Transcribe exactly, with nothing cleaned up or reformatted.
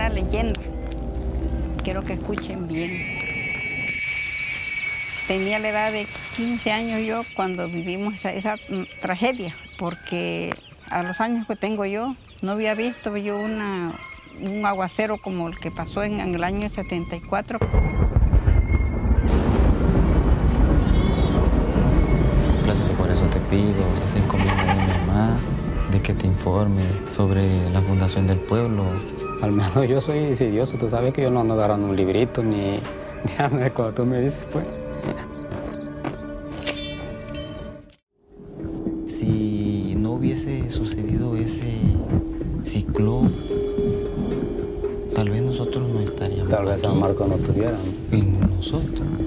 una leyenda. Quiero que escuchen bien. Tenía la edad de quince años yo cuando vivimos esa, esa tragedia, porque a los años que tengo yo, no había visto yo una, un aguacero como el que pasó en, en el año setenta y cuatro. Gracias, por eso te pido, estás encomienda de mi mamá, de que te informe sobre la fundación del pueblo. Al menos yo soy insidioso, tú sabes que yo no ando agarrando un librito ni, ni nada de cuando tú me dices, pues. Si no hubiese sucedido ese ciclón, tal vez nosotros no estaríamos Tal vez aquí. San Marcos no estuviera, ¿no? Y nosotros.